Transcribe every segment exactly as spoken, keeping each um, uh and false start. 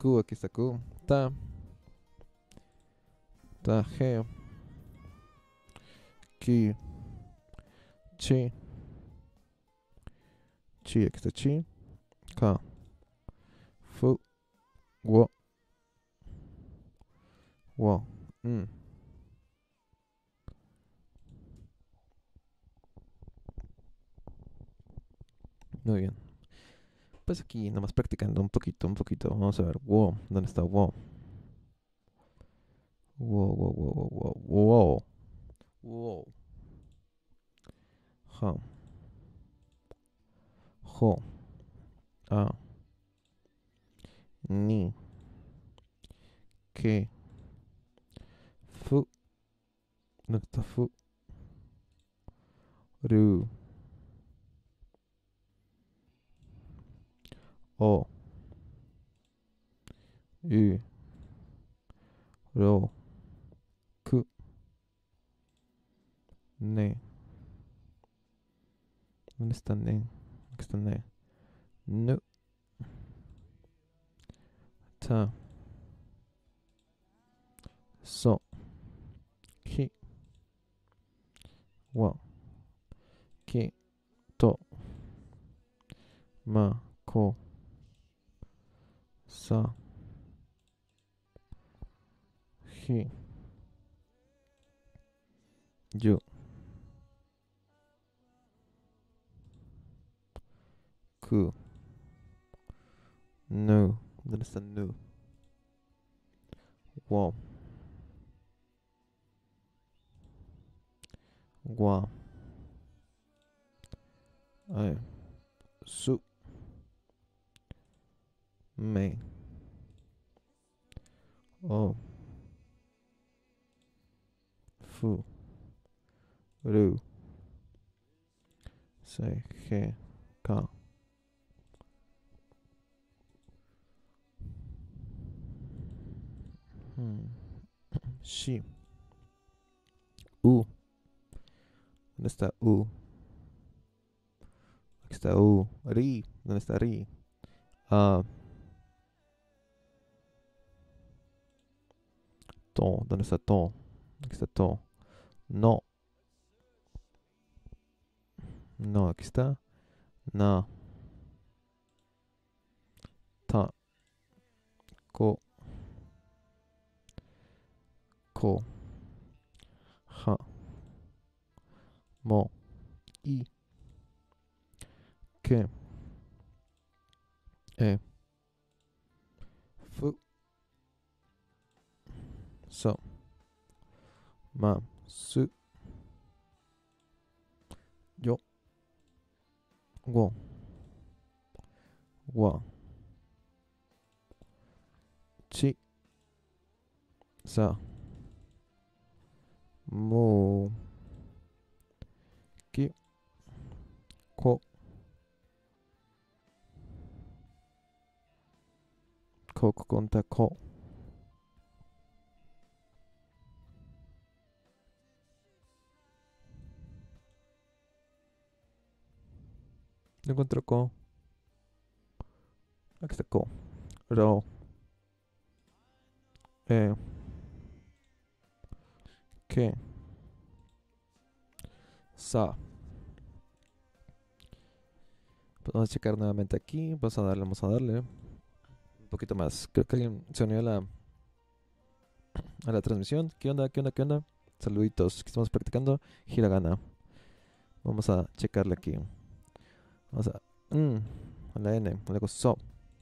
Q, aquí está Q. Ta. Ta, G. Ki. Chi. Chi, aquí está Chi. Ka. Fu. Wo. Wo. Mm. Muy bien. Pues aquí nomás practicando un poquito, un poquito. Vamos a ver. Wo. ¿Dónde está Wo? Wo, wo, wo, wo, wo, wo. Wo. Ja. Jo. A. Ni. Que. Fu. ¿Dónde está Fu? Ru. O. U. Ro. Ku. Ne. ¿Dónde está Ne? Aquí está Ne. Nu. Ta. So. Ki. Wa. Ki. To. Ma. Ko. Sa. Hi. Yu. Ku. Nu. ¿Dónde está Nu? Wo. Gua. Ai. Su. Me. O. Fu. Ru. Se. Ge. Ka. Hmm. Shi. U. ¿Dónde está U? Aquí está U. Ri. ¿Dónde está Ri? A. To. ¿Dónde está To? Aquí está To. No. No, aquí está. Na. Ta. Ko. Ko. Ha. Mo. I. Ke. E. Fu. So. Ma. Su. Yo. Wo. Wa. Chi. Sa. Mo. Ki. Ko. Ko. Conta ko. No encuentro ko. Aquí está ko. Ro. E. Que. Sa. Pues vamos a checar nuevamente aquí. Vamos a darle, vamos a darle. Un poquito más. Creo que alguien se unió a la, a la transmisión. ¿Qué onda? ¿Qué onda? ¿Qué onda? Saluditos. Que estamos practicando hiragana. Vamos a checarle aquí. Vamos a. Mm, a la N. Luego so.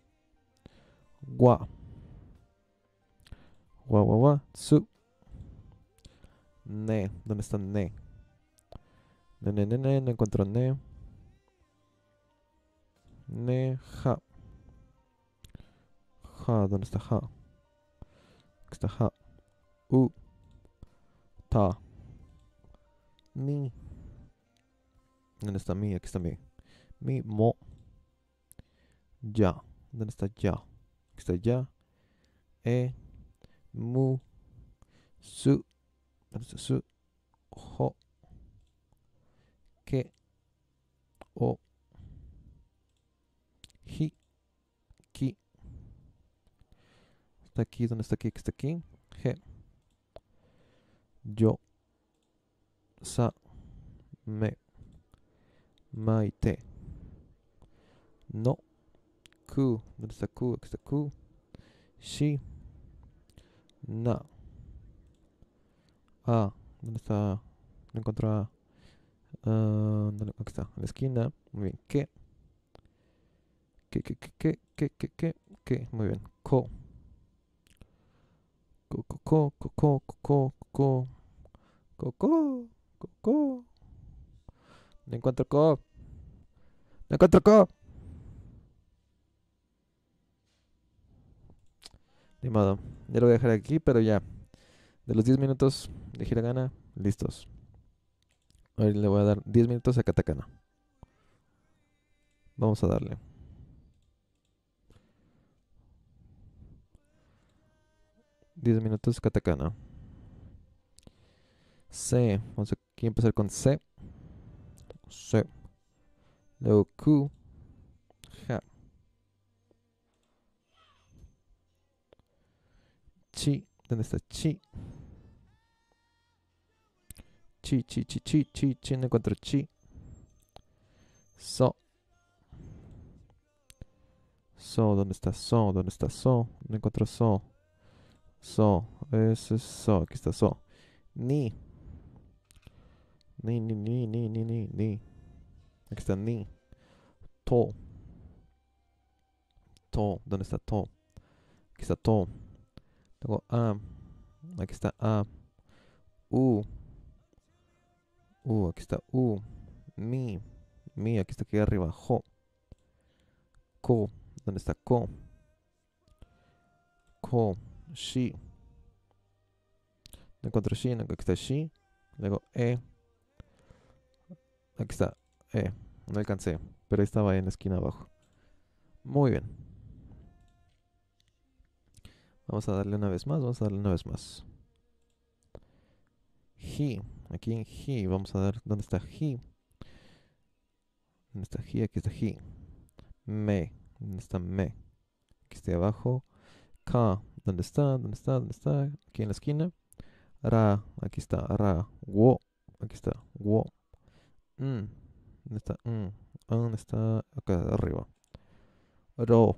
Gua. Gua, gua, gua. Su. Ne. ¿Dónde está ne? Ne, ne, ne, ne. No encuentro ne. Ne. Ja. Ja. ¿Dónde está ja? Aquí está ja. U. Ta. Mi. ¿Dónde está mi? Aquí está mi. Mi. Mo. Ya. ¿Dónde está ya? Aquí está ya. E. Mu. Su. ¿Dónde está su? Jo. Que. O. Hi. Ki. está aquí? ¿Dónde está aquí? ¿Qué está aquí? G. Yo. Sa. Me. Maite. No. Q. ¿Dónde está Q? Aquí está Q. Shi. Na. A. ¿Dónde está A? No encuentro A. Ah, ¿dónde- aquí está, en la esquina. Muy bien. ¿Qué? ¿Qué, qué, qué, qué, qué, qué, qué, qué? Muy bien. Co. Co, co, co, co, co, co, co, co, co, co, co. No encuentro co. No encuentro co. Ni modo. Ya lo voy a dejar aquí, pero ya. De los diez minutos de hiragana, listos. Ahora le voy a dar diez minutos a katakana. Vamos a darle. diez minutos katakana. C. Vamos aquí a empezar con C. C. Luego Q. Ja. Chi. ¿Dónde está chi? Chi, chi, chi, chi, chi, chi. No encuentro chi. So. So. ¿Dónde está so? ¿Dónde está so? No encuentro so. So. Ese es so. Aquí está so. Ni. Ni, ni, ni, ni, ni, ni, ni. Aquí está ni. To. To. ¿Dónde está to? Aquí está to. Tengo a. Aquí está a. U. U. Aquí está u. Mi. Mi. Aquí está aquí arriba. Jo. Ko. ¿Dónde está ko? Ko. Shi. No encuentro shi. No, aquí está shi. Luego e. Aquí está e. No alcancé. Pero ahí estaba en la esquina abajo. Muy bien. Vamos a darle una vez más. Vamos a darle una vez más. Hi. Aquí en hi. Vamos a dar. ¿Dónde está hi? ¿Dónde está hi? Aquí está hi. Me. ¿Dónde está me? Aquí está abajo. Ka. ¿Dónde está? ¿Dónde está? ¿Dónde está? Aquí en la esquina. Ra. Aquí está. Ra. Wo. Aquí está. Wo. Mm. ¿Dónde está? Mm. Ah, ¿dónde está? Acá arriba. Ro.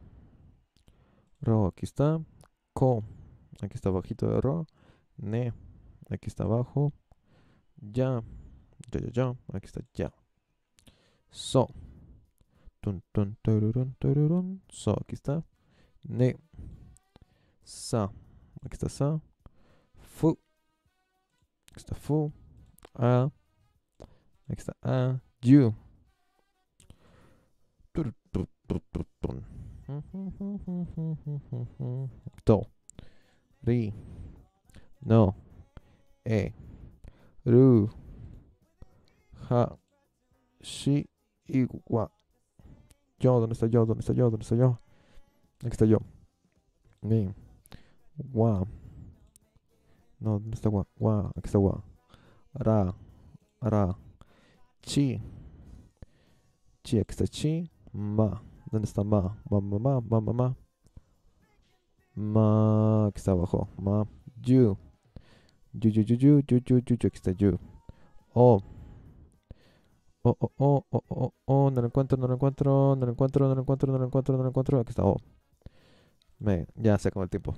Ro. Aquí está. Ko. Aquí está abajito de ro. Ne. Aquí está abajo. Ya. Ya, ya, ya. Aquí está ya. So. Tun, tun, tururun, tururun. So. Aquí está. Ne. Sa. Aquí está sa. Fu. Aquí está fu. A. Aquí está a. You. Tur, tur, tur, tur, tun. To. Ri. No. E. Ru. Ja. Shi. Y wa. Yo. ¿Dónde está yo? ¿Dónde está yo? ¿Dónde está yo? Aquí está yo. Mi. Wa. No, ¿dónde está wa? Wa. Aquí está wa. Ra. Ra. Chi. Chi. Aquí está chi. Ma. ¿Dónde está ma? Ma, ma, ma, ma, ma, ma. Ma. Aquí está abajo. Ma. You. You, you, you, you, you, you, you, you. Aquí está you. O. Oh, oh, oh, oh, oh, oh, no lo encuentro, no lo encuentro, no lo encuentro, no lo encuentro, no lo encuentro, no lo encuentro. Aquí está, oh. Me, ya se acabó el tiempo.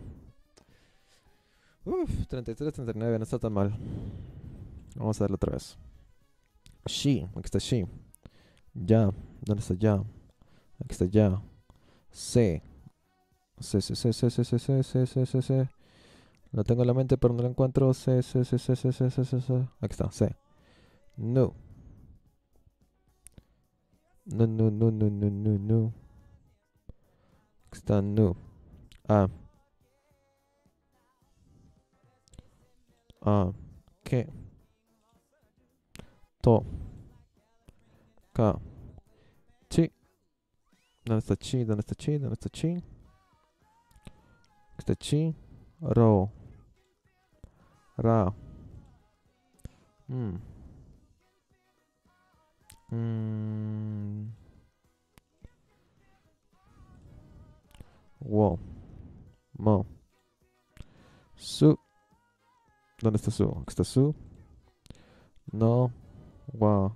Uf, treinta y tres, treinta y nueve, no está tan mal. Vamos a darle otra vez. She, aquí está she. Ya, ¿dónde está ya? Aquí está ya. C. C, C, C, C, C, C, C, C, C, C, C. Lo tengo en la mente, pero no lo encuentro. C, C, C, C, C, C, C, C, C. Aquí está, C. No. No, no, no, no, no, no, no. Aquí está no. A. A. ¿Qué? To. Ka. Chi. ¿Dónde está chi? ¿Dónde está chi? ¿Dónde está chi? Aquí está chi. Ro. Ra. Mm. Mm. Wo. Mo. Su. ¿Dónde está su? Aquí está su. No. Wow.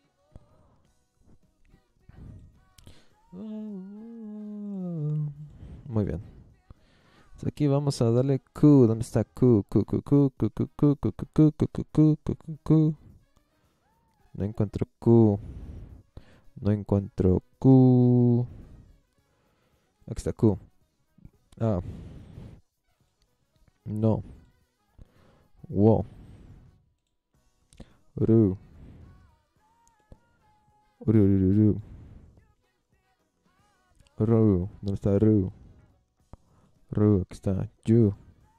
Muy bien. Entonces aquí vamos a darle Q. ¿Dónde está Q? Q, Q, Q, Q, Q, Q, Q, Q, Q, Q, Q, Q, Q, Q, Q. No encuentro Q. No encuentro Q. Aquí está Q. Ah. No. Wow. Ru. Ru, ru, ru. Ru. ¿Dónde está Ru? Ru. Aquí está You.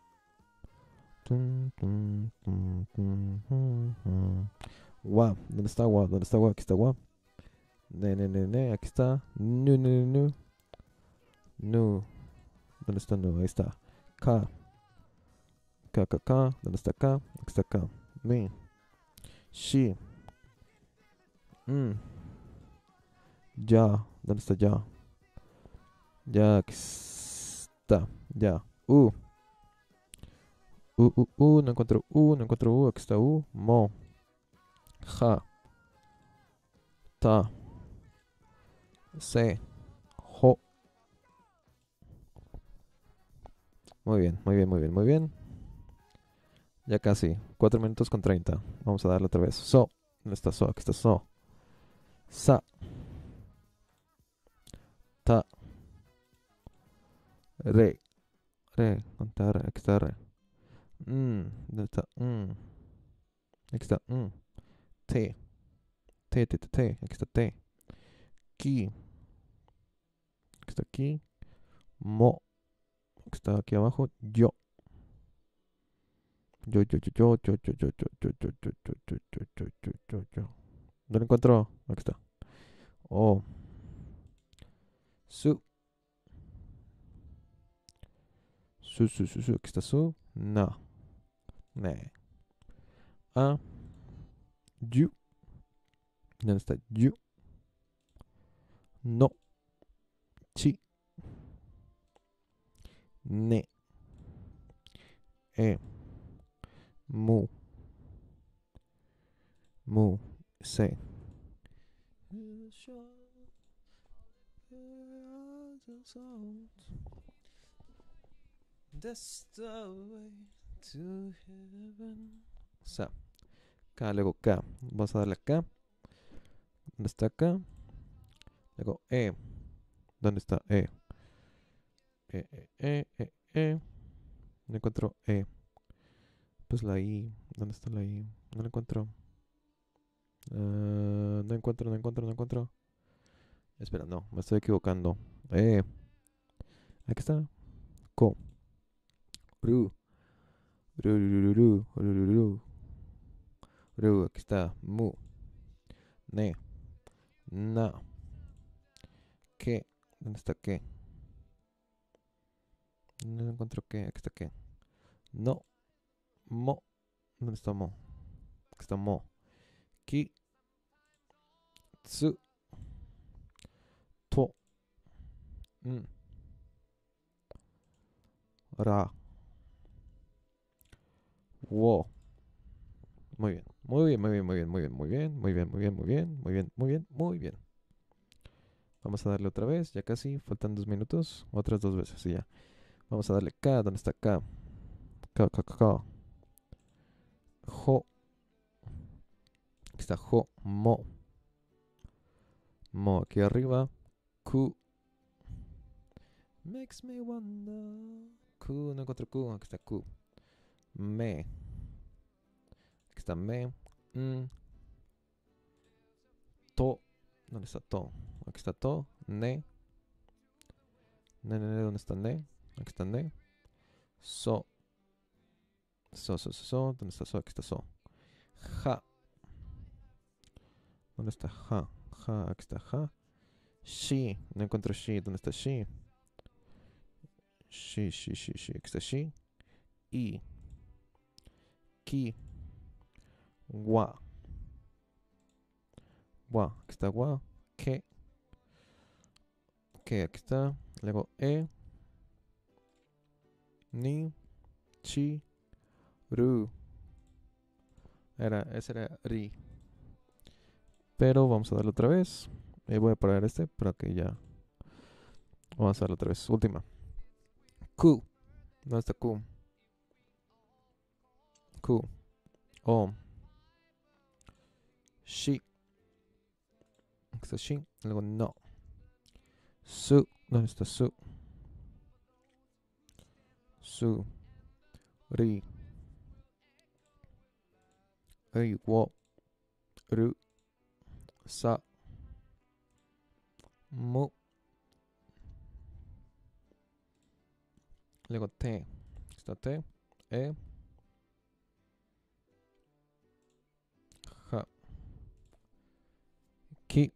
Tum, tum, tum, tum, tum, tum. Wa. ¿Dónde está Wa? ¿Dónde está Wa? Aquí está Wa. Ne, ne, ne, ne. Aquí está. Nu, nu, nu. Nu. ¿Dónde está Nu? Ahí está. K. K, K, K. ¿Dónde está K? Aquí está K. Me. She. Mm. Ya. ¿Dónde está ya? Ya. Aquí está. Ya. U. U, U, U. No encuentro U. No encuentro U. Aquí está U. Mo. Ja. Ta. Se. Jo. Muy bien, muy bien, muy bien, muy bien. Ya casi. cuatro minutos con treinta. Vamos a darle otra vez. So. ¿Dónde está So? Aquí está So. Sa. Ta. Re. Re. ¿Dónde está Re? Aquí está Re. Mm. ¿Dónde está? Mm. Aquí está. Mm. T. T, T, T, T. Aquí está T. Ki. Aquí está aquí. Mo. Aquí está aquí abajo. Yo. Yo, yo, yo, yo, yo, yo, yo, yo, yo, yo, yo, yo, yo, yo, yo, yo, yo. ¿Dónde lo encuentro? Aquí está. O. Su. Su, su, su, su. Aquí está su. No. Ne. A. You. ¿Dónde está you? No. Chi. Ne. E. Mu. Mu. Se. That's the way to heaven. Sa. K, luego K. Vamos a darle acá. ¿Dónde está acá? Luego E. ¿Dónde está E? E, E, E, E, E. No encuentro E. Pues la I. ¿Dónde está la I? No la encuentro. Uh, no encuentro, no encuentro, no encuentro. Espera, no, me estoy equivocando. E. Aquí está. Co. Ru. Ru, ru, ru, ru, ru, ru, ru. Ru, aquí está. Mu. Ne. Na. Que. ¿Dónde está qué? No encuentro qué. Aquí está qué. No. Mo. ¿Dónde está mo? Aquí está mo. Ki. Tsu. To. Mm. Ra. Wo. Muy bien. Muy bien, muy bien, muy bien, muy bien, muy bien, muy bien, muy bien, muy bien, muy bien, muy bien, muy bien. Vamos a darle otra vez, ya casi, faltan dos minutos, otras dos veces y ya. Vamos a darle K, ¿dónde está K? K, K, K, K. Jo, aquí está Jo, Mo. Mo, aquí arriba. Q. Makes me wonder. Q, no encuentro Q, aquí está Q. Me. Aquí está me. Mm. To. ¿Dónde está To? Aquí está To. Ne. Ne, ne, ne, ¿dónde está Ne? Aquí está Ne. So. So, so, so, so. ¿Dónde está So? Aquí está So. Ja. ¿Dónde está Ja? Ja, aquí está Ja. She. No encuentro She. ¿Dónde está She? She, she, she, she. Aquí está She. I. Ki. Wa. Wa. Aquí está Wa. Que. Que. Aquí está. Luego E. Ni. chi, ru. Era, ese era ri. Pero vamos a darle otra vez. Y voy a parar este para que ya. Vamos a darle otra vez. Última. Ku. ¿Dónde está ku? Ku. O. Shi. Aquí está shi. Luego no. Su. ¿Dónde está su? Su. Ri. Ri. Wo. Ru. Sa. Mu. Luego te. Aquí está te. E. Ja. Ki.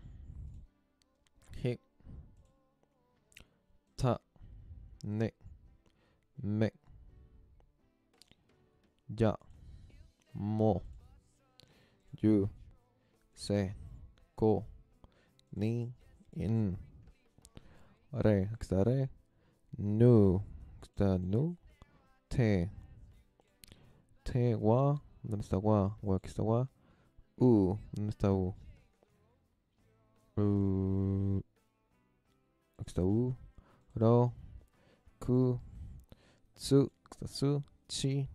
Hi. Ta. Ne. Me. Ya. Mo. Yu. Se. Ko. Ni. In. Re. Aquí está re. Nu. Aquí está nu. Te. Te. Wa. ¿Dónde está wa? Wa. Aquí está wa. U. ¿Dónde está u? U. Aquí está u. Ro. Ku. Tsu. Aquí está su. Chi.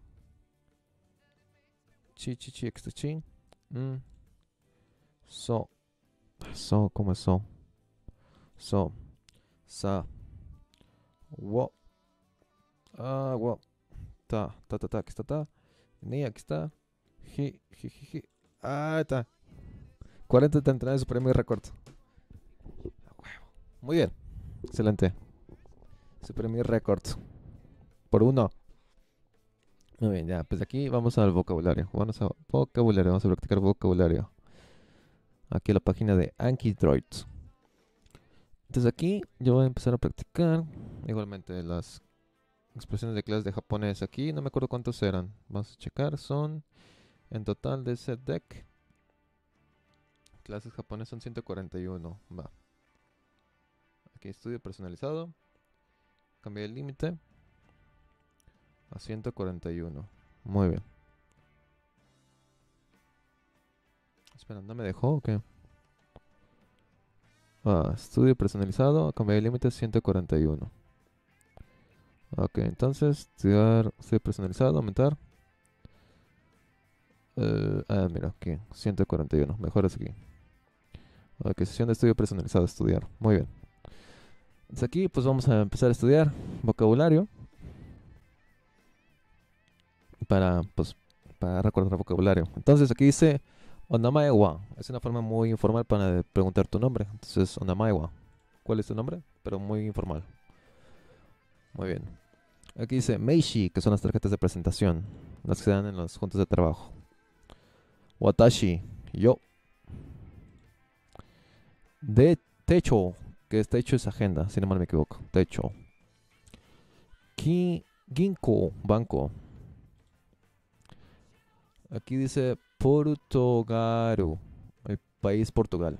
Chi, chi, chi. Aquí está chi. Mm. So. So. ¿Cómo es so? So. Sa. Wo. Ah, wo. Ta. Ta, ta, ta. Aquí está ta. Ni. Aquí está. Ji. Ji, ji, ji. Ah, está. cuarenta treinta su premio récord. Muy bien. Excelente. Su premio récord. Por uno. Muy bien, ya. Pues aquí vamos al vocabulario. Vamos a vocabulario. Vamos a practicar vocabulario. Aquí en la página de Anki Droid. Entonces aquí yo voy a empezar a practicar. Igualmente las expresiones de clases de japonés. Aquí no me acuerdo cuántos eran. Vamos a checar. Son en total de ese deck. Clases japonés son ciento cuarenta y uno. Va. Aquí estudio personalizado. Cambié el límite a ciento cuarenta y uno. Muy bien. Espera, ¿no me dejó o qué? Ah, estudio personalizado. Cambié el límite a ciento cuarenta y uno. Ok, entonces estudiar, estudio personalizado, aumentar. Uh, ah, mira, aquí, ciento cuarenta y uno. Mejor es aquí. Ok, sesión de estudio personalizado, estudiar. Muy bien. Entonces aquí pues vamos a empezar a estudiar vocabulario. Para, pues, para recordar vocabulario. Entonces aquí dice Onamae wa. Es una forma muy informal para preguntar tu nombre. Entonces, Onamae wa. ¿Cuál es tu nombre? Pero muy informal. Muy bien. Aquí dice Meishi, que son las tarjetas de presentación. Las que se dan en los juntos de trabajo. Watashi, yo. De techo, que es techo es agenda, si no mal me equivoco. Techo. Ki, ginko, banco. Aquí dice Portugal, el país Portugal.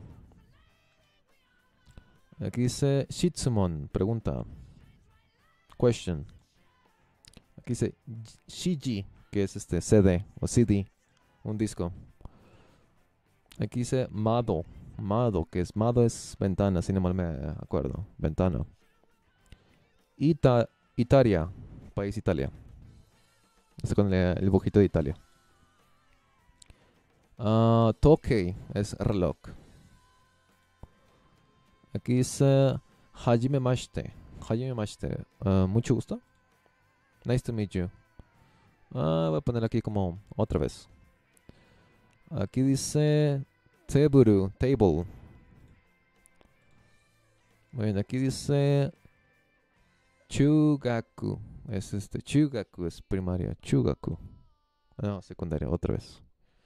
Aquí dice Shitsumon, pregunta. Question. Aquí dice Shiji, que es este C D o C D, un disco. Aquí dice Mado, Mado, que es Mado es ventana, si no mal me acuerdo. Ventana. Ita, Italia, país Italia. Este con el, el dibujito de Italia. Uh, Tokei es reloj. Aquí dice Hajime mashite. Hajime mashite. Uh, mucho gusto. Nice to meet you. Uh, voy a poner aquí como otra vez. Aquí dice Teburu, table. Muy bien, aquí dice Chugaku. Es este, Chugaku es primaria. Chugaku. No, secundaria, otra vez.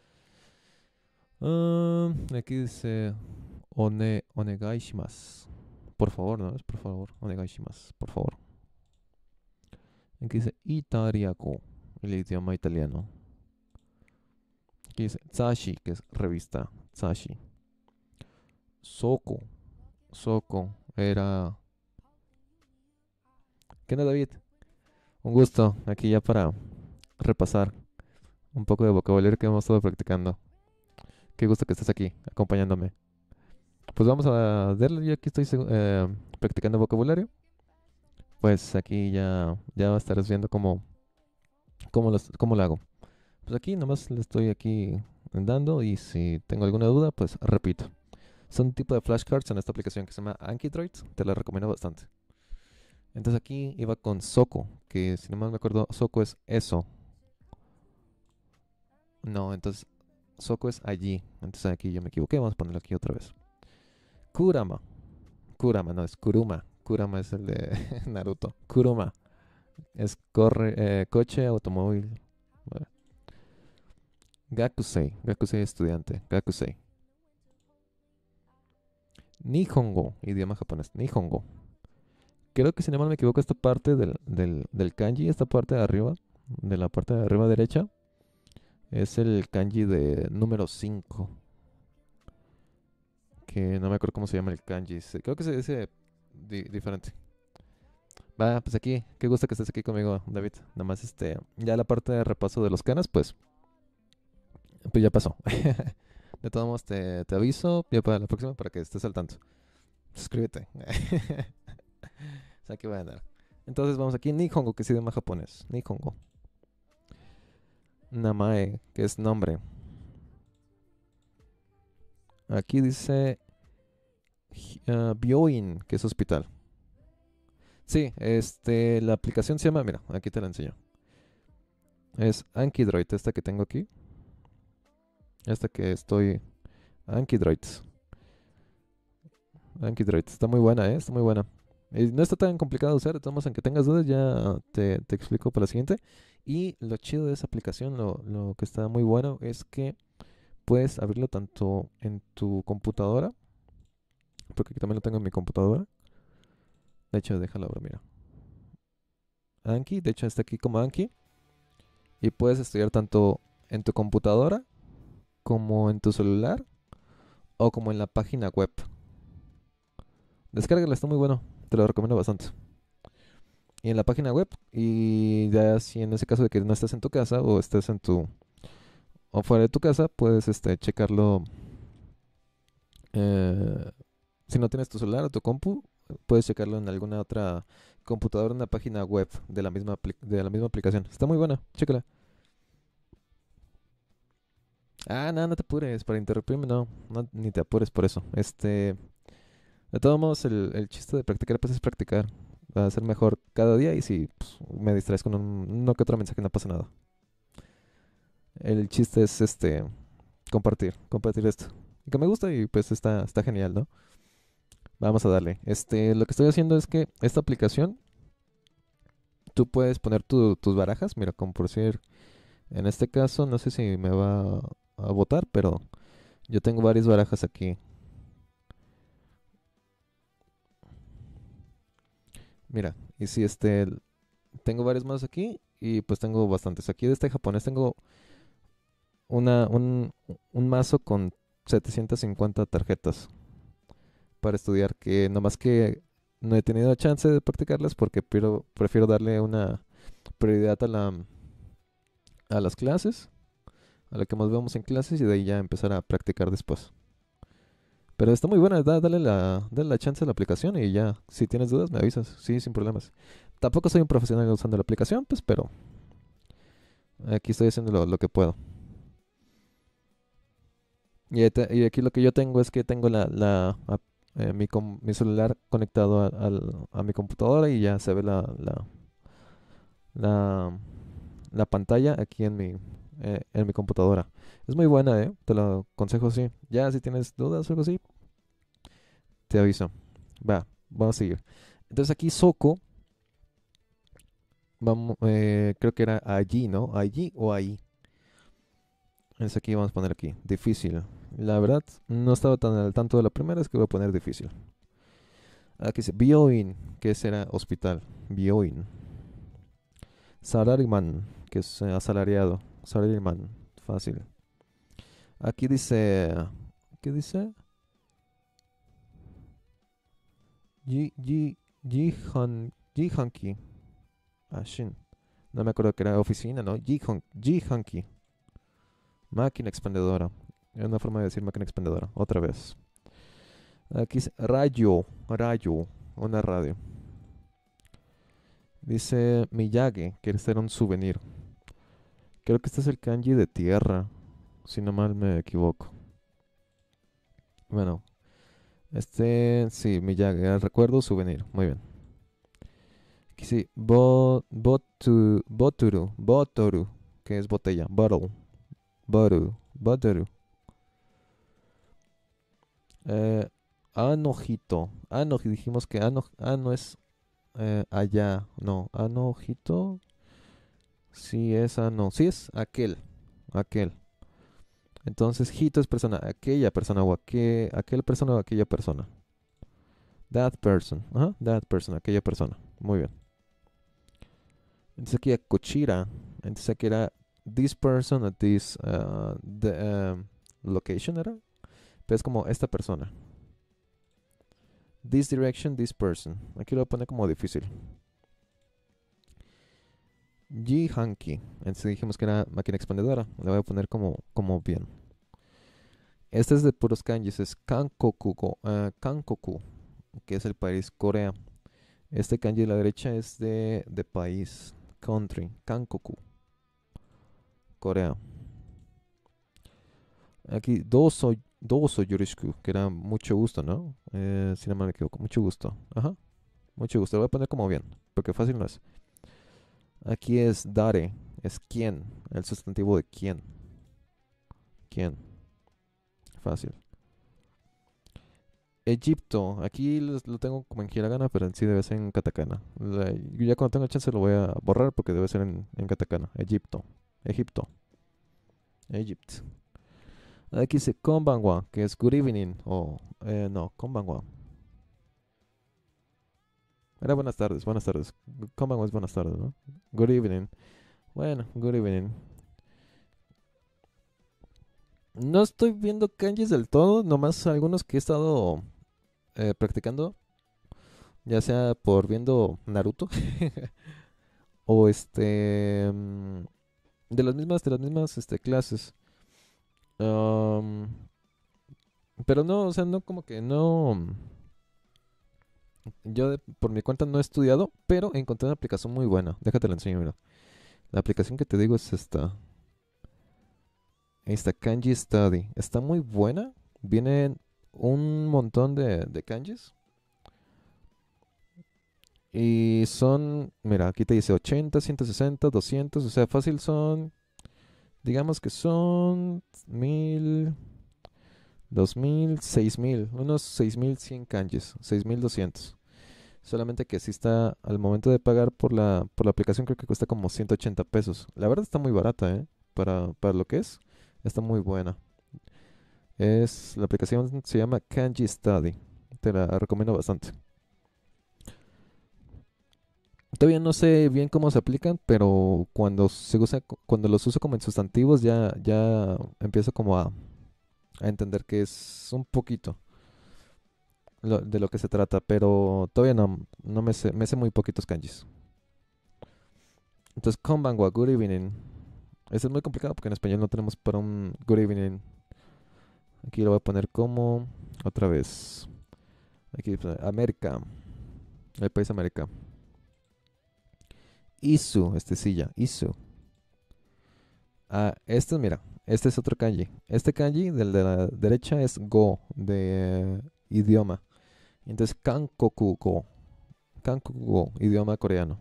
Um, aquí dice One, onegai shimasu. Por favor, ¿no? Es por favor. Onegai shimasu, por favor. Aquí dice Italiaco, el idioma italiano. Aquí dice Tsashi, que es revista. Tsashi. Soko. Soko era... ¿Qué onda, David? Un gusto aquí ya para repasar un poco de vocabulario que hemos estado practicando. Qué gusto que estés aquí acompañándome. Pues vamos a darle, yo aquí estoy segu- eh, practicando vocabulario. Pues aquí ya, ya estarás viendo cómo, cómo, los- cómo lo hago. Pues aquí nomás le estoy aquí dando y si tengo alguna duda, pues repito. Son un tipo de flashcards en esta aplicación que se llama Ankydroid. Te la recomiendo bastante. Entonces aquí iba con Soko, que si no mal me acuerdo, Soko es eso. No, entonces Soko es allí. Entonces aquí yo me equivoqué. Vamos a ponerlo aquí otra vez. Kurama. Kurama, no es Kuruma. Kurama es el de Naruto. Kuruma es corre, eh, coche, automóvil. Vale. Gakusei. Gakusei estudiante. Gakusei. Nihongo. Idioma japonés. Nihongo. Creo que si no mal me equivoco, esta parte del, del, del kanji, esta parte de arriba, de la parte de arriba derecha, es el kanji de número cinco. Que no me acuerdo cómo se llama el kanji. se- Creo que se dice di- diferente. Va, pues aquí, qué gusto que estés aquí conmigo, David. Nada más este, ya la parte de repaso de los canas, pues, pues ya pasó. De todos modos, te, te aviso ya para la próxima para que estés al tanto. Suscríbete. O sea, que voy a andar. Entonces vamos aquí, Nihongo, que es idioma japonés. Nihongo. Namae, que es nombre. Aquí dice hi- ah, Byoin, que es hospital. Sí, este, la aplicación se llama, mira, aquí te la enseño. Es Ankydroid, esta que tengo aquí. Esta que estoy. Ankydroid. Ankydroid. Está muy buena, ¿eh? Está muy buena. Y no está tan complicado de usar. De todos modos, aunque tengas dudas, ya te, te explico para la siguiente. Y lo chido de esa aplicación, lo, lo que está muy bueno, es que puedes abrirlo tanto en tu computadora. Porque aquí también lo tengo en mi computadora. De hecho, déjalo abrir, mira. Anki, de hecho está aquí como Anki. Y puedes estudiar tanto en tu computadora como en tu celular o como en la página web. Descárgala, está muy bueno. Te lo recomiendo bastante. Y en la página web, y ya si en ese caso de que no estés en tu casa o estés en tu o fuera de tu casa, puedes este checarlo. eh, si no tienes tu celular o tu compu, puedes checarlo en alguna otra computadora, en una página web de la misma apli- de la misma aplicación. Está muy buena, chécala. Ah, no, no te apures para interrumpirme, no, no, ni te apures por eso. Este, de todos modos, el, el chiste de practicar pues es practicar. Va a ser mejor cada día y si pues, me distraes con un, uno que otro mensaje no pasa nada. El chiste es este compartir, compartir esto. Y que me gusta y pues está, está genial, ¿no? Vamos a darle. Este, lo que estoy haciendo es que esta aplicación, tú puedes poner tu- tus barajas. Mira, como por decir, en este caso, no sé si me va a, a votar, pero yo tengo varias barajas aquí. Mira, y si este, tengo varios más aquí y pues tengo bastantes. Aquí de este japonés tengo una, un, un mazo con setecientas cincuenta tarjetas para estudiar, que nomás que no he tenido chance de practicarlas porque prefiero, prefiero darle una prioridad a la, a las clases, a lo que más vemos en clases y de ahí ya empezar a practicar después. Pero está muy buena, da- dale la, dale la chance a la aplicación y ya, si tienes dudas me avisas, sí, sin problemas. Tampoco soy un profesional usando la aplicación, pues, pero aquí estoy haciendo lo, lo que puedo. Y, ete- y aquí lo que yo tengo es que tengo la, la ap- eh, mi, com- mi celular conectado a, al- a mi computadora y ya se ve la, la, la, la pantalla aquí en mi, eh, en mi computadora. Es muy buena, ¿eh? Te lo aconsejo, sí. Ya si tienes dudas o algo así, te aviso. Va, vamos a seguir. Entonces aquí Soco, vamos, eh, creo que era allí, ¿no? Allí o ahí. Es aquí, vamos a poner aquí. Difícil. La verdad, no estaba tan al tanto de la primera, es que voy a poner difícil. Aquí dice Bioin, que será hospital. Bioin. Salaryman, que es eh, asalariado. Salaryman, fácil. Aquí dice, ¿qué dice? Ji, ji, jihan, jihanki. Ah, shin. No me acuerdo que era oficina, ¿no? Jihon- Jihanki. Máquina expendedora. Es una forma de decir máquina expendedora. Otra vez. Aquí dice rayo. Rayo. Una radio. Dice Miyagi. Quiere ser un souvenir. Creo que este es el kanji de tierra. Si no mal me equivoco. Bueno. Este, sí, Miyagi. El recuerdo, souvenir. Muy bien. Aquí sí. Bo, botu, boturu. Botoru. Que es botella. Bottle. Boru. Botoru. Eh, Anojito. Ano, dijimos que ano, ano es eh, allá. No, anojito. Sí es ano. Sí es aquel. Aquel. Entonces, hito es persona. Aquella persona o aquel, aquel persona o aquella persona. That person. Ajá, that person, aquella persona. Muy bien. Entonces aquí a Kochira. Entonces aquí era this person at this uh, the, um, location era. Pero es como esta persona. This direction, this person. Aquí lo voy a poner como difícil. Jihanki. Entonces dijimos que era máquina expandedora. Le voy a poner como, como bien. Este es de puros kanjis. Es Kankoku. Uh, Kankoku. Que es el país Corea. Este kanji de la derecha es de, de país. Country. Kankoku. Corea. Aquí Doso. Doso Yorishku. Que era mucho gusto, ¿no? Eh, si no me equivoco. Mucho gusto. Ajá. Mucho gusto. Lo voy a poner como bien. Porque fácil no es. Aquí es dare, es quién, el sustantivo de quién. ¿Quién? Fácil. Egipto, aquí los- lo tengo como en hiragana, pero en sí debe ser en katakana. La- yo ya cuando tenga chance lo voy a borrar porque debe ser en, en katakana. Egipto, Egipto, Egypt. Aquí dice konbanwa, que es good evening, o eh, no, konbanwa. Era buenas tardes, buenas tardes. Konbanwa es buenas tardes, ¿no? Good evening. Bueno, good evening. No estoy viendo kanjis del todo, nomás algunos que he estado eh, practicando, ya sea por viendo Naruto o este mm, de las mismas de las mismas este clases. Am, pero no, o sea, no como que no yo de- por mi cuenta no he estudiado, pero encontré una aplicación muy buena. Déjate la enseño, mira. La aplicación que te digo es esta. Esta Kanji Study. Está muy buena. Vienen un montón de, de kanjis. Y son, mira, aquí te dice ochenta, ciento sesenta, doscientos, o sea, fácil son, digamos que son mil, dos mil, seis mil, unos seis mil cien kanjis, seis mil doscientos. Solamente que sí está, al momento de pagar por la, por la aplicación, creo que cuesta como ciento ochenta pesos. La verdad está muy barata, ¿eh? Para, para lo que es, está muy buena. Es, la aplicación se llama Kanji Study. Te la recomiendo bastante. Todavía no sé bien cómo se aplican, pero cuando se usa, co- cuando los uso como en sustantivos ya, ya empiezo como a, a entender que es un poquito lo- de lo que se trata, pero todavía no, no me sé, me sé muy poquitos kanjis. Entonces, konbanwa, good evening. Eso es muy complicado porque en español no tenemos para un good evening. Aquí lo voy a poner como otra vez. Aquí, pues, América, el país América. Isu, este silla, Isu. Ah, este, mira, este es otro kanji. Este kanji del de la derecha es go, de idioma. Entonces, kankoku go, kankoku go, idioma coreano.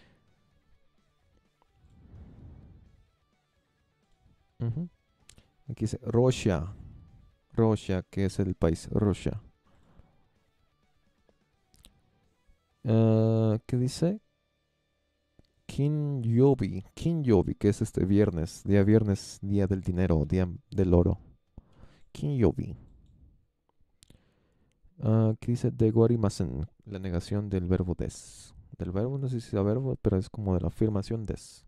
Ujú. Aquí dice Russia, Russia, que es el país, Russia. Ah, ¿qué dice? Kinyobi, Kinyobi, que es este viernes, día viernes, día del dinero, día del oro. Kinyobi. Ah, ¿qué dice Degwarimasen? La negación del verbo des. Del verbo, no sé si sea verbo, pero es como de la afirmación des.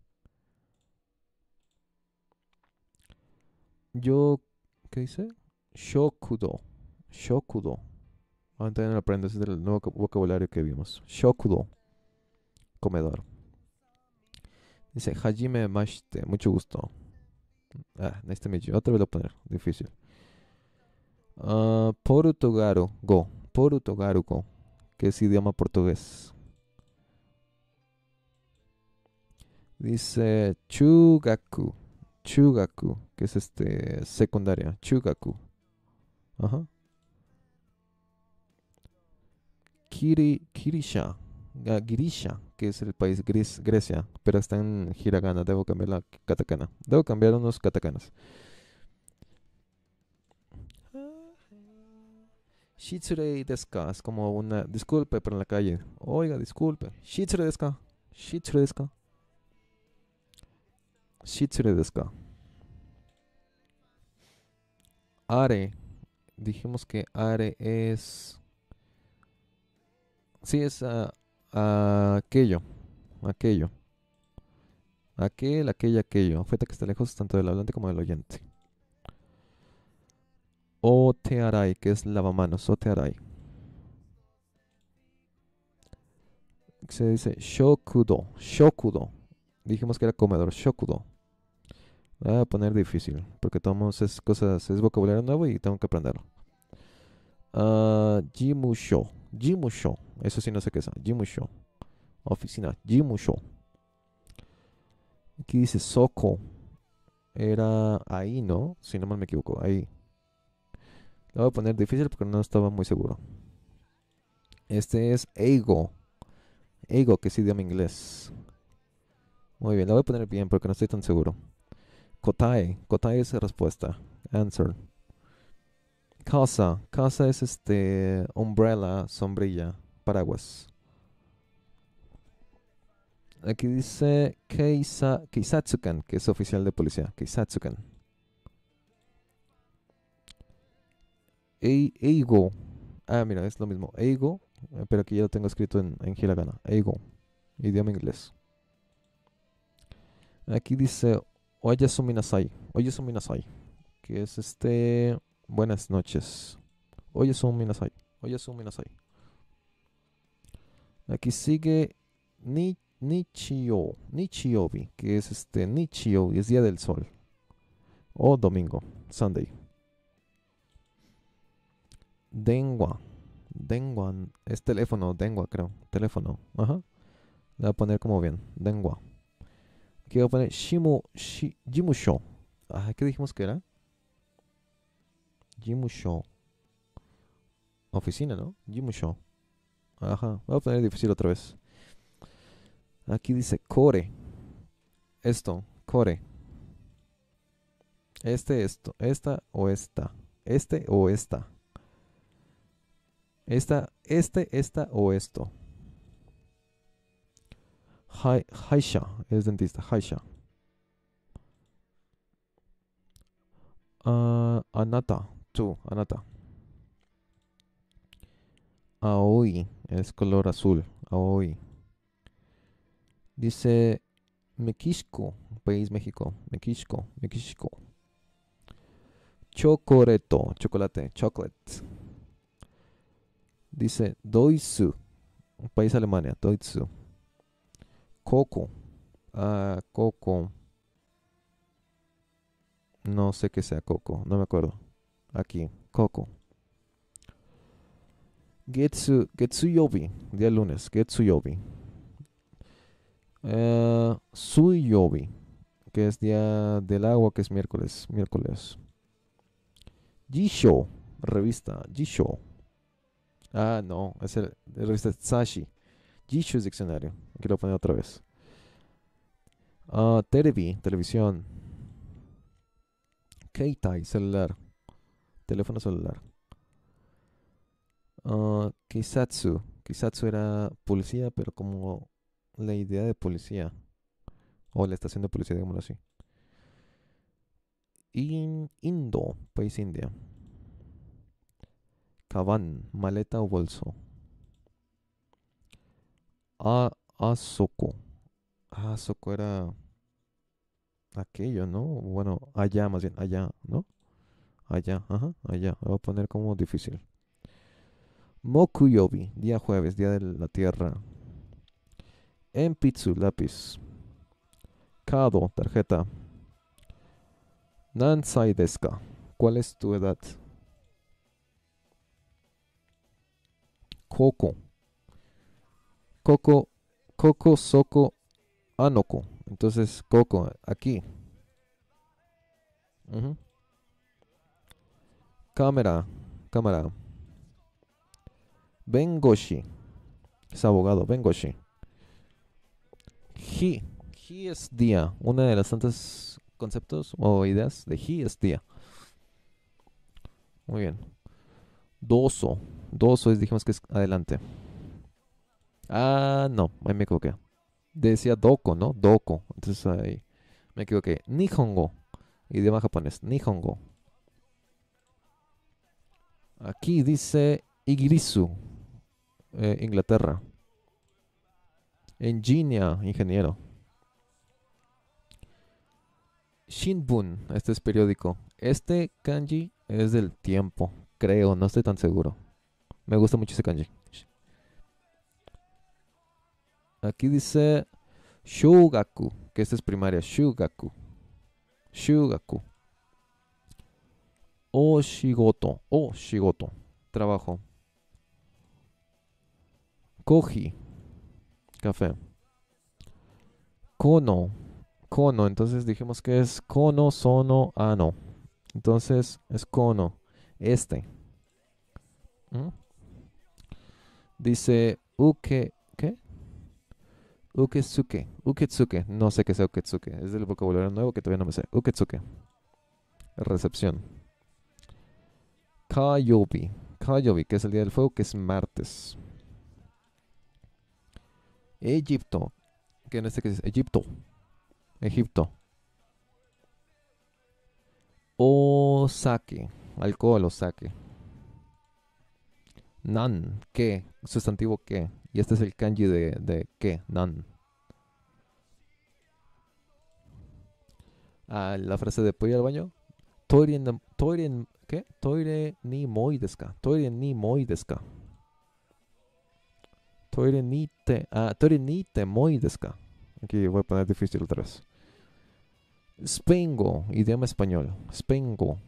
Yo, ¿qué dice? Shokudo. Shokudo. Ah, también lo aprendes es del nuevo vocabulario que vimos. Shokudo. Comedor. Dice Hajime Mashite, mucho gusto. Ah, nice to meet you. Otra vez lo voy a poner, difícil. Ah, Portugaru, go. Portugaru, go. Que es idioma portugués. Dice Chugaku. Chugaku, que es este secundaria. Chugaku. Ajá. Kiri, Kirisha. Ah, Girisha, que es el país gris, Grecia, pero está en hiragana. Debo cambiar la katakana. Debo cambiar unos katakanas. Shitsurei desu ka es como una disculpe, pero en la calle. Oiga, disculpe. Shitsurei desu ka. Shitsurei desu ka. Shitsurei desu ka. Are. Dijimos que are es. Sí, es ah, ah, aquello. Aquello. Aquel, aquella, aquello. Feta que está lejos tanto del hablante como del oyente. O te arai, que es lavamanos. O te arai. Se dice shokudo. Shokudo. Dijimos que era comedor. Shokudo. Voy a poner difícil. Porque tomamos es cosas, es vocabulario nuevo y tengo que aprenderlo. Uh, Jimusho. Jimusho. Eso sí no sé qué es. Jimusho. Oficina. Jimusho. Aquí dice Soko. Era ahí, ¿no? Si no mal me equivoco. Ahí. Lo voy a poner difícil porque no estaba muy seguro. Este es Eigo. Eigo, que es idioma inglés. Muy bien, lo voy a poner bien porque no estoy tan seguro. Kotae. Kotae es respuesta. Answer. Casa. Casa es este. Umbrella, sombrilla, paraguas. Aquí dice Keisa, Keisatsukan, que es oficial de policía. Keisatsukan. Ei- Eigo. Ah, mira, es lo mismo. Eigo, eh, pero aquí ya lo tengo escrito en, en hiragana. Eigo, idioma inglés. Aquí dice Oyasumi nasai. Oyasumi nasai, que es este. Buenas noches. Oyasumi nasai. Oyasumi nasai. Aquí sigue Ni, Nichio. Nichiobi, que es este. Nichio, y es día del sol. O domingo. Sunday. Dengua. Dengua. Es teléfono. Dengua, creo. Teléfono. Ajá. Le voy a poner como bien. Dengua. Aquí voy a poner Shimu. Shi, Jimusho. Ah, ¿qué dijimos que era? Jimusho. Oficina, ¿no? Jimusho. Ajá. Voy a poner difícil otra vez. Aquí dice core. Esto. Core. Este, esto. Esta o esta. Este o esta. Esta, este, esta o esto. Hai, Haisha es dentista. Haisha. Ah, anata. Tú, anata. Aoi es color azul. Aoi. Dice Mexico, país México. Mexico, Mexico. Chocoreto, chocolate, chocolate. Dice Doisu, país Alemania. Doisu. Coco. Ah, coco. No sé qué sea coco, no me acuerdo. Aquí, coco. Getsu, Getsuyobi, día lunes. Getsuyobi. Eh, Suyobi, que es día del agua, que es miércoles. Miércoles. Jisho, revista. Jisho. Ah, no, es el, la revista Sashi. Jisho es diccionario. Aquí lo voy a poner otra vez. Ah, Terebi, televisión. Keitai, celular. Teléfono celular. Ah, Kisatsu. Kisatsu era policía, pero como la idea de policía. O la estación de policía, digámoslo así. In, Indo, país India. Kaban, maleta o bolso. A, Asoko. Asoko era aquello, ¿no? Bueno, allá más bien, allá, ¿no? Allá, ajá, allá. Voy a poner como difícil. Mokuyobi, día jueves, día de la tierra. Enpitsu, lápiz. Kado, tarjeta. Nansai desu ka? ¿Cuál es tu edad? Koko. Koko, Koko, Soko, Anoko. Entonces, Koko, aquí. Ujú. Cámara, cámara. Bengoshi. Es abogado, Bengoshi. Hi. Hi es día. Una de las tantos conceptos o ideas de Hi es día. Muy bien. Doso. Doso es, dijimos que es adelante. Ah, no, ahí me equivoqué. Decía doko, ¿no? Doko. Entonces ahí me equivoqué. Nihongo. Idioma japonés. Nihongo. Aquí dice Igirisu. eh, Inglaterra. Engineer, ingeniero. Shinbun, este es periódico. Este kanji es del tiempo, creo, no estoy tan seguro. Me gusta mucho ese kanji. Aquí dice Shugaku, que esta es primaria. Shugaku. Shugaku. O shigoto. O shigoto. Trabajo. Koji. Café. Kono. Kono. Entonces dijimos que es kono, sono, ano. Entonces es kono. Este. ¿Mm? Dice uke. ¿Qué? Ukesuke. Uketsuke. No sé qué sea uketsuke. Es del vocabulario nuevo que todavía no me sé. Uketsuke. Recepción. Kayobi. Kayobi, que es el día del fuego, que es martes. Egipto. Que en este que es Egipto. Egipto. Osake. Alcohol o sake. Nan. ¿Qué? Sustantivo qué. Y este es el kanji de, de qué. Nan. Ah, la frase de ¿puedo ir al baño? Toire, na- toire, ¿qué? Toire ni moi desu ka. Toire ni moi desu ka. Toire ni te. Ah, toire ni te moi desu ka. Aquí voy a poner difícil otra vez. Spengo, idioma español. Spengo.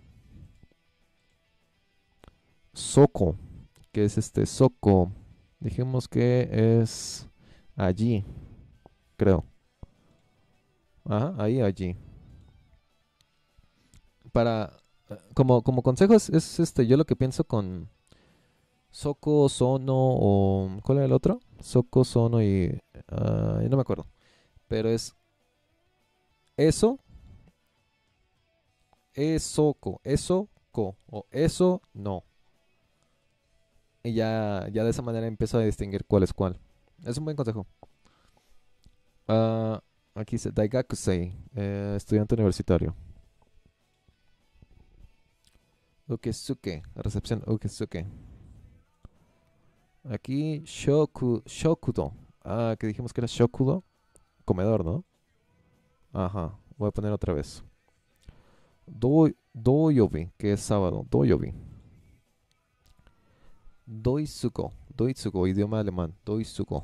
Soko, que es este Soko. Dijimos que es allí, creo. Ajá, ahí, allí. Para, eh, como, como consejo es, es, este, yo lo que pienso con Soko, Sono o, ¿cuál era el otro? Soko, Sono y, ah, no me acuerdo. Pero es eso, eso, co, eso, co, o eso, no. Y ya, ya de esa manera empiezo a distinguir cuál es cuál. Es un buen consejo. Ah, aquí dice Daigakusei, eh, estudiante universitario. Ukesuke, recepción Ukesuke. Aquí Shoku, Shokudo. Ah, que dijimos que era Shokudo. Comedor, ¿no? Ajá, voy a poner otra vez. Do, Doyobi, que es sábado. Doyobi. Doitsuko, Doitsuko, idioma alemán. Doitsuko.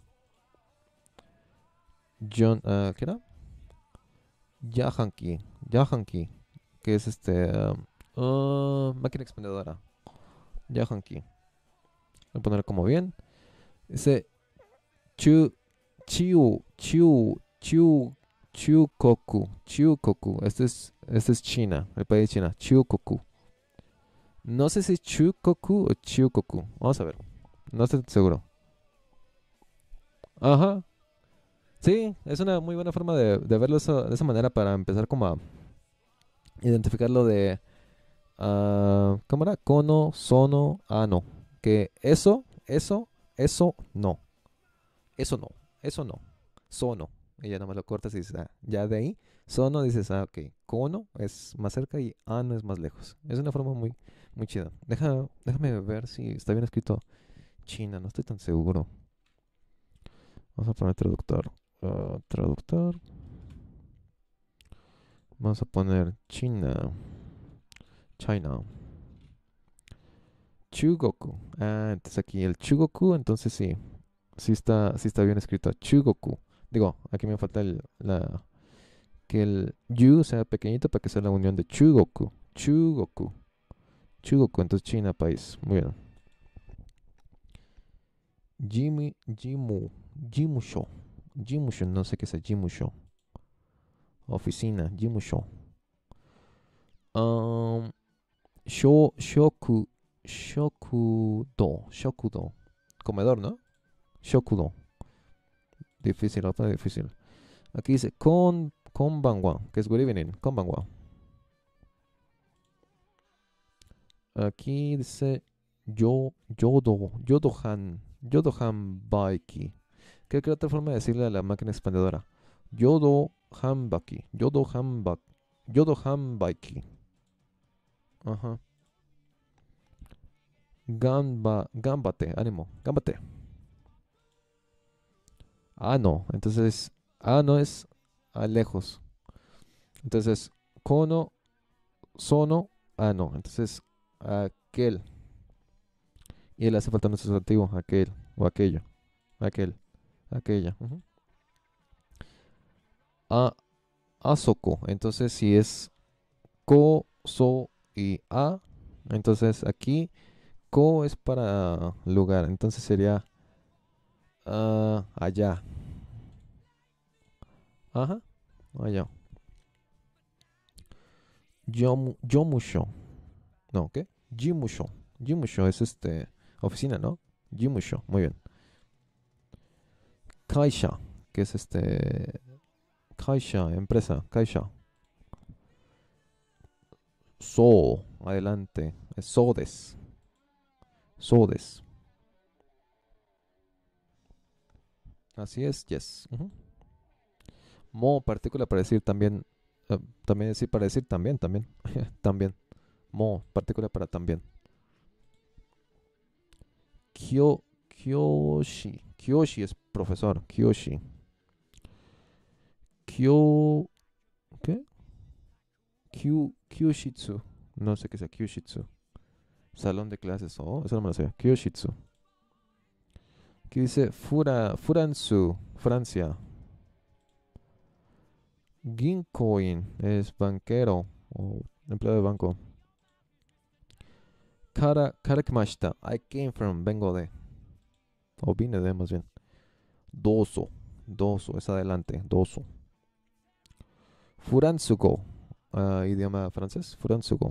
John, ah, ¿qué era? Yahanki, Yahanki, que es este. um, ah, máquina expendedora. Yahanki. Voy a poner como bien. Dice Chu, Chiu, Chiu, Chiu, Chukoku, Chukoku. Este es, este es China, el país de China. Chukoku. No sé si es Chukoku o Chukoku. Vamos a ver. No estoy seguro. Ajá. Sí, es una muy buena forma de, de verlo eso- de esa manera para empezar como a identificar lo de ah, ¿cómo era? Kono, sono, ano. Que eso, eso, eso no. Eso no. Eso no. Sono. Y ya nomás lo cortas y dices, ah, ya de ahí, sono dices, ah, ok, kono es más cerca y ano es más lejos. Es una forma muy, muy chida. Deja, déjame ver si está bien escrito China, no estoy tan seguro. Vamos a poner traductor. Ah, traductor. Vamos a poner China. China. Chugoku. Ah, entonces aquí el Chugoku, entonces sí. Sí está, sí está bien escrito. Chugoku. Digo, aquí me falta el, la, que el yu sea pequeñito para que sea la unión de Chugoku. Chugoku. Chugoku, entonces China, país. Muy bien. Jimmy, Jimu, Jimusho. Jimusho, no sé qué es Jimusho. Oficina, Jimusho. Um, sho, shoku, shokudo, shokudo. Comedor, ¿no? Shokudo. Difícil, otra difícil. Aquí dice kon, konbanwa, que es good evening, konbanwa. Aquí dice yo, yodo, yodohan, yodohan baiki. ¿Qué es otra forma de decirle a la máquina expendedora? Yodo hanbaki, yodo hanbak, yodo hanbaiki. Ajá. Gamba, gambate, ánimo, gambate. Ah, no. Entonces, ah, no es a lejos. Entonces, kono, sono, ah, no. Entonces, aquel. Y le hace falta un sustantivo, aquel, o aquello, aquel, aquella. Ujú. A, asoko. Entonces, si es ko, so y a, entonces aquí ko es para lugar. Entonces sería ah, allá. Ajá, allá. Yomu, yomusho. No, ¿qué? Jimusho. Jimusho es este, oficina, ¿no? Jimusho, muy bien. Kaisha, que es este, Kaisha, empresa, Kaisha. So, adelante, es sodes, sodes. Así es, yes. Ujú. Mo, partícula para decir también, eh, también decir para decir también, también, también. Mo, partícula para también. Kyo, Kyoshi, Kyoshi es profesor, Kyoshi. Kyo, ¿qué? Kyu, Kyushitsu, no sé qué sea Kyushitsu. Salón de clases, oh, eso no me lo sé. Kyushitsu. Aquí dice Fura, Furansu, Francia. Ginkoin es banquero o empleado de banco. Kara, karakmashita, I came from, vengo de, o vine de más bien. Doso, doso, es adelante, doso. Furansugo, ah, idioma francés, Furansugo.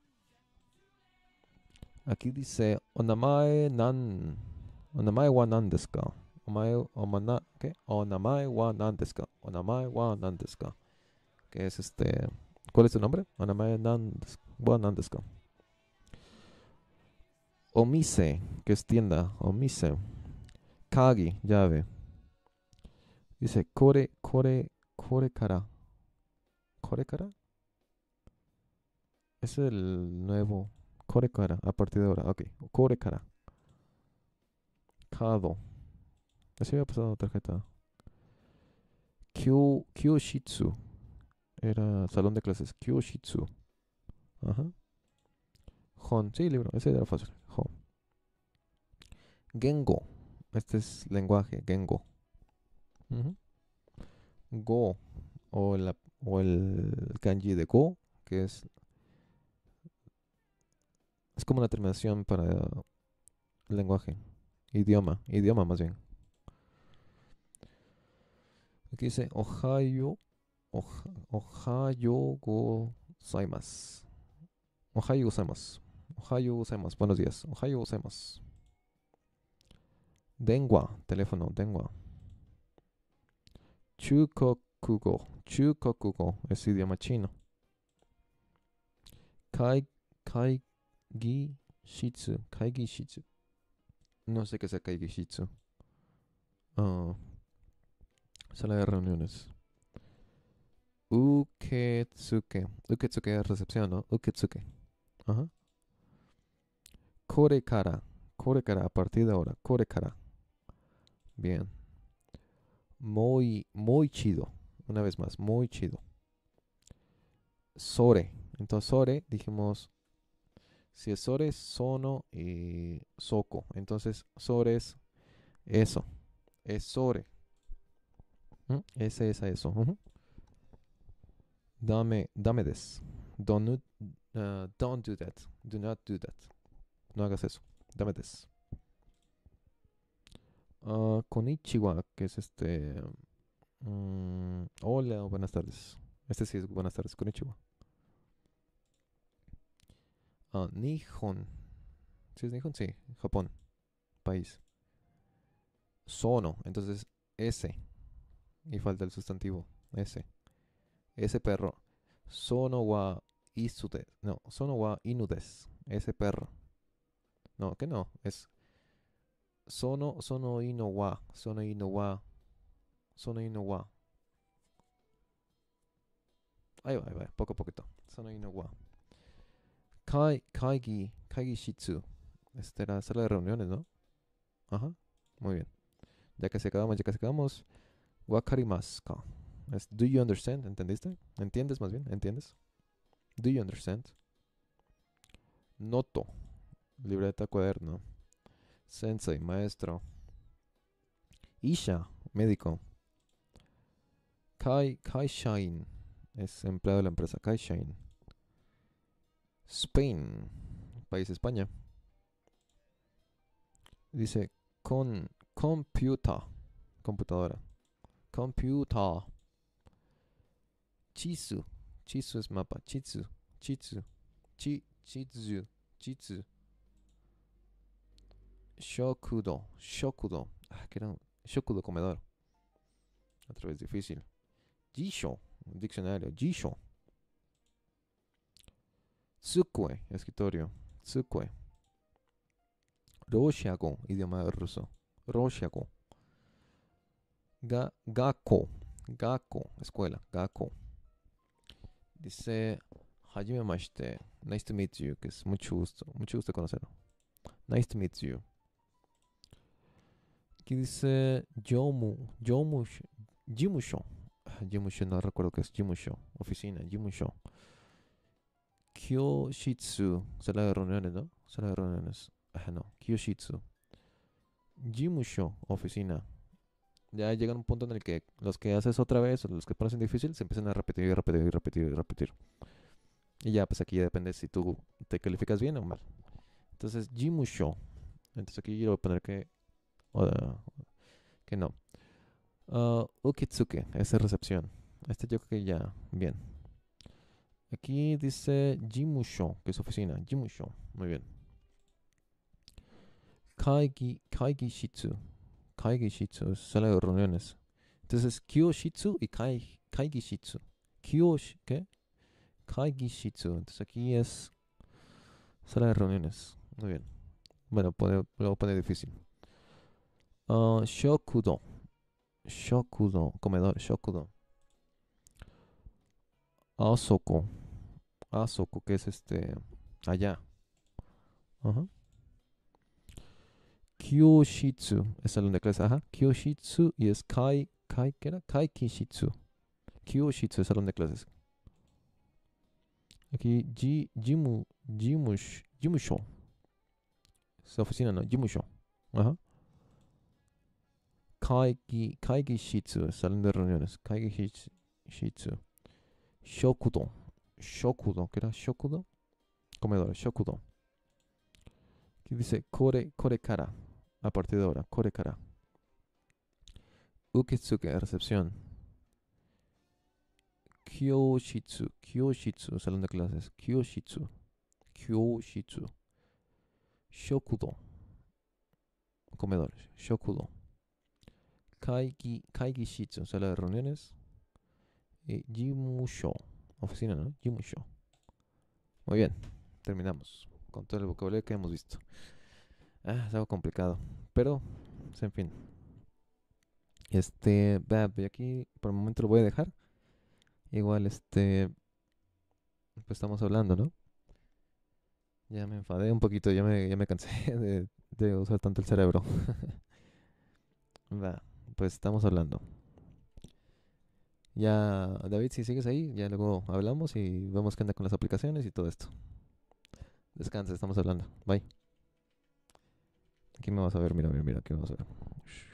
Aquí dice Onamae nan, Onamae wa nan desu ka? Omae, omana, ¿qué? Onamae wa nan desu ka? Onamae wa nan desu ka? Que es este, ¿cuál es tu nombre? Onamae nan desu, wa nan desu ka? Omise, que es tienda, omise. Kagi, llave. Dice kore, kore, kore kara. ¿Kore kara? Es el nuevo. Kore kara, a partir de ahora. Ok, kore kara. Kado. Así había pasado tarjeta. Kyo, Kyoshitsu. Era salón de clases. Kyoshitsu. Ajá. Hon. Sí, libro. Ese era fácil. Hon. Gengo. Este es lenguaje. Gengo. Ujú. Go. O, la, o el kanji de go, que es, es como una terminación para lenguaje. Idioma. Idioma más bien. Aquí dice Ohio. Oha- Ohayo gozaimasu. Ohayo gozaimasu. Ohayo gozaimasu. Buenos días. Ohayo gozaimasu. Dengua. Teléfono. Dengua. Chukokugo. Chukokugo es idioma chino. Kai, kaigi shitsu. Kaigi shitsu. No sé qué sea kaigi shitsu. Ah, sala de reuniones. Uketsuke. Uketsuke es recepción, ¿no? Uketsuke. Ajá. Kore kara. Kore kara. A partir de ahora. Kore kara. Bien. Muy, muy chido. Una vez más. Muy chido. Sore. Entonces, sore, dijimos. Si es sore, sono y soko. Entonces, sore es eso. Es sore. ¿Mm? Ese es eso. Ujú. Dame, dame des. Don't, do- uh, don't do that. Do not do that. No hagas eso. Dame des. Ah, konnichiwa, que es este. mm, hola o buenas tardes. Este sí es buenas tardes, konnichiwa. Ah, Nihon. ¿Sí es Nihon? Sí, Japón, país. Sono, entonces S. Y falta el sustantivo. S. Ese perro. Sono wa isude. No, sono wa inu desu. Ese perro. No, que no. Es sono, sono ino wa. Sono ino wa. Sono ino wa. Ahí va, ahí va. Poco a poquito. Sono ino wa. Kai, kaigi, kaigi shitsu. Esta era sala de reuniones, ¿no? Ajá. Muy bien. Ya casi acabamos, ya casi acabamos. Wakarimasu ka. Es do you understand? ¿Entendiste? ¿Entiendes más bien? ¿Entiendes? Do you understand? Noto. Libreta, cuaderno. Sensei, maestro. Isha, médico. Kai, Kai Shine. Es empleado de la empresa. Kai Shine. Spain. País España. Dice con computer. Computadora. Computer. Chisu. Chisu es mapa. Chitsu. Chitsu. Chi, chitsu. Chitsu. Shokudo. Shokudo. Ah, que era un shokudo comedor. Otra vez difícil. Jisho. Diccionario. Jisho. Tsukue. Escritorio. Tsukue. Roshago. Idioma ruso. Roshago. Ga, gako. Gako. Escuela. Gako. Dice Hajime mashite. Nice to meet you. Que es mucho gusto. Mucho gusto conocerlo. Nice to meet you. Aquí dice Jomu. Jomu. Jimusho. Jimusho, no recuerdo qué es. Jimusho. Oficina. Jimusho. Kyoshitsu. Sala de reuniones, ¿no? Sala de reuniones. Ah, no. Kyoshitsu. Jimusho. Oficina. Ya llega un punto en el que los que haces otra vez o los que pones en difícil se empiezan a repetir y repetir y repetir y repetir. Y ya, pues aquí ya depende si tú te calificas bien o mal. Entonces, Jimusho. Entonces aquí yo voy a poner que, uh, que no. Uh, Ukitsuke, esa es recepción. Este yo creo que ya, bien. Aquí dice Jimusho, que es oficina. Jimusho, muy bien. Kaigi, Kaigi Shitsu. Kaigi Shitsu, es sala de reuniones. Entonces, Kyoshitsu y kai, Kaigi Shitsu. Kyoshi, ¿qué? Kaigi Shitsu. Entonces aquí es sala de reuniones. Muy bien. Bueno, pone, lo voy a poner difícil. Uh, shokudo. Shokudo. Comedor. Shokudo. Asoko. Asoko, que es este. Allá. Ajá. Kyoshitsu. Es salón de clases. Ajá. Kyoshitsu y es Kai. Kai, ¿qué era? Kai Kishitsu. Kyoshitsu es salón de clases. Aquí, Ji, Jimu, Jimush, Jimusho. Es oficina, ¿no? Jimusho. Ajá. Kaigi, Kaigi Shitsu, salón de reuniones. Kaigi Shitsu. Shitsu. Shokudo. Shokudo, ¿qué era? Shokudo. Comedor, Shokudo. Aquí dice Kore, Kore Kara. A partir de ahora, Kore Kara. Ukitsuke, recepción. Kyoshitsu, Kyoshitsu, salón de clases. Kyoshitsu. Kyoshitsu. Shokudo. Comedor, Shokudo. Kaigi, Kaigi Shitsu, sala de reuniones. Y Jimusho. Oficina, ¿no? Jimusho. Muy bien, terminamos con todo el vocabulario que hemos visto. Ah, es algo complicado, pero, pues, en fin. Este, va, y aquí por el momento lo voy a dejar. Igual, este, pues estamos hablando, ¿no? Ya me enfadé un poquito, ya me, ya me cansé de, de usar tanto el cerebro. Va, pues estamos hablando. Ya, David, si sigues ahí, ya luego hablamos y vemos qué anda con las aplicaciones y todo esto. Descansa, estamos hablando. Bye. Aquí me vas a ver, mira, mira, mira, aquí me vas a ver.